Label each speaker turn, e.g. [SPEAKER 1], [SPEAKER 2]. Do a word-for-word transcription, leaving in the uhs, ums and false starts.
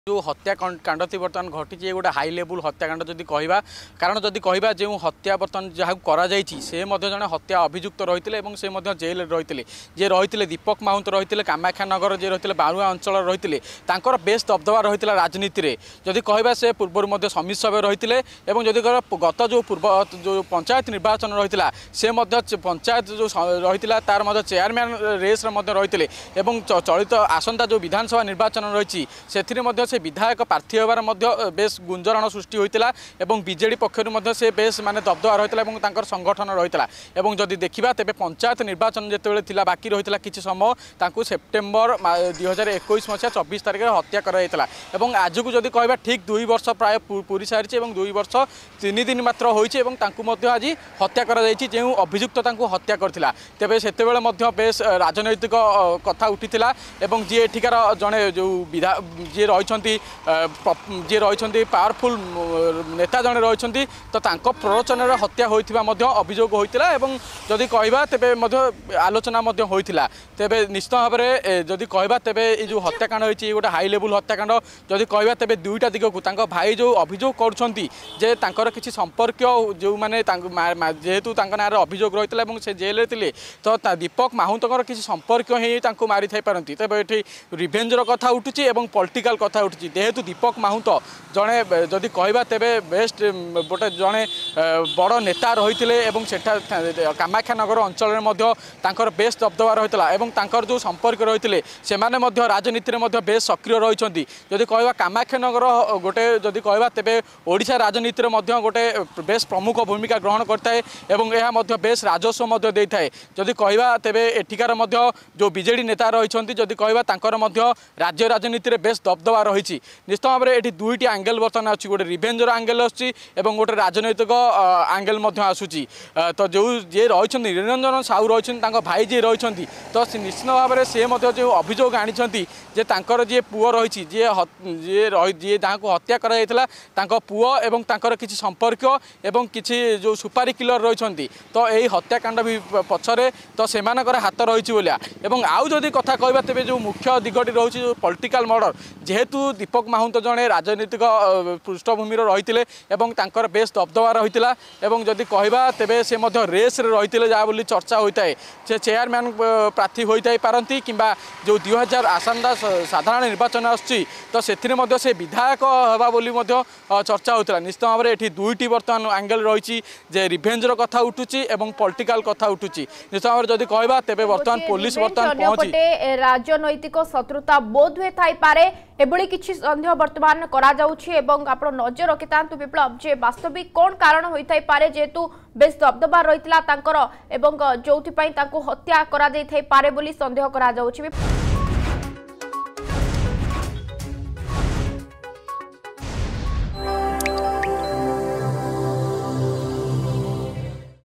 [SPEAKER 1] जो हत्याकांड थी बर्तमान घटी गोटे हाई लेवल हत्याकांड जदि कहवा कारण जदि कहवा जो हत्या बर्तमान जहाँ कर से जड़े हत्या अभियुक्त रही है से जेल रही जे रही दीपक माहुंत रही कामाख्या नगर जे रही बाणुआ अंचल रही बेस दबदबा रही राजनीति में जदि कहवा से पूर्व समित सभ्य रही है जदि गत जो पूर्व जो पंचायत निर्वाचन रही से पंचायत जो रही तार चेयरमैन रेस रही चलित आसंता जो विधानसभा निर्वाचन रही से से विधायक प्रार्थी होबार बेस गुंजरण सृष्टि होता बीजेडी पक्षर से बेस माने दबदबा रही है संगठन रही है जदि देखा तेज पंचायत निर्वाचन जिते बाकी रही किसी समय ताकू सेप्टेम्बर दुई हजार एक मसीहा चौबीस तारीख में हत्या कराइला आज को जदि कहवा ठीक दुई वर्ष प्राय पूरी सारी दुई वर्ष तीन दिन मात्र होती आज हत्या कर जो अभियुक्त हत्या करथिला तेबे सेतेबेले बेस राजनैतिक कथा उठीला जी एठिकार जड़े जो विधा जी रही जी रही पावरफुल नेता जड़े रही तो प्ररोचन हत्या होता अभियोग होता जदि कहवा तेरे आलोचना होता तेरे निश्चित भाव में जदि कहवा तेरे जो हत्याकांड होती गोटे हाई लेवल हत्याकांड जदि कहवा तेरे दुईटा दिग को भाई जो अभियोग कर किसी संपर्क जो मैंने जेहेतु ना अभियोग रही है से जेल थे तो दीपक माहुंत किसी संपर्क ही मारी थी पारती तेज ये रिभेंजर कथा उठुची और पॉलिटिकल कथा उठी जेहेतु दीपक माहुंत जड़े जदि कहवा तेरे बेस्ट गोटे जड़े बड़ नेता रही है कामाख्या नगर अंचल में बेस दबदबा रही है जो संपर्क रही से राजनीति में बेस सक्रिय रही जदि कहवा कामाख्या नगर गोटे जदि कहवा तेरे ओडिशा राजनीति में गोटे बेस प्रमुख भूमिका ग्रहण करता है बेस राजस्व दे था जदि कहवा तेरे एठिकार जो बीजेडी नेता रही जदि कहवा राज्य राजनीति में बेस दबदबा रही निश्चित भाव में ये दुईट आंगेल बर्तमान अच्छी गोटे रिभेंजर आंगेल आसूँ गोटे राजनैतिक आंगेल आसूँ तो जो जी रही निरंजन साहू रही भाई जी रही तो निश्चित भाव में सी जो अभियोग आनी जी पुओ रही जी जी रही जी जहाँ को हत्या कर पुओ एवं किसी संपर्क एवं किसी जो सुपारी किलर रही तो यही हत्याकांड भी पछरे तो से हाथ रही बोलिया आउ जदि कथा कहवा तेज जो मुख्य दिगटी रही जो पॉलिटिकल मर्डर जेहेतु दीपक माहुंत जड़े राजनीतिक पृष्ठभूमि रही है बेस दबदबा रही है जदि कहवा तेज से रेस रही जहाँ बोली चर्चा होता है से चेयरमैन प्रार्थी होता पारती कि जो दुई हजार आसंदा साधारण निर्वाचन आसूँ तो से विधायक हवा बोली चर्चा होता निश्चित भाव में ये दुईट बर्तमान आंगेल रही जे रिभेंजर कथा उठुची और पॉलिटिकल कथा उठुची निश्चित भाव में जदि कहवा तेज बर्तमान पुलिस बर्तमान
[SPEAKER 2] पहुंची राजनैतिक शत्रुता बोध हुए थाई पारे एभली किछि संदेह वर्तमान करा जाउछि एवं आपण नजर रखितांतु विप्लव जे वास्तविक कोन कारण होई थाई पारे जेतु बेस दबदबा रहितला तांकर एवं जोथि पई तांको हत्या करा देइ थाई पारे बोली संदेह करा जाउछि।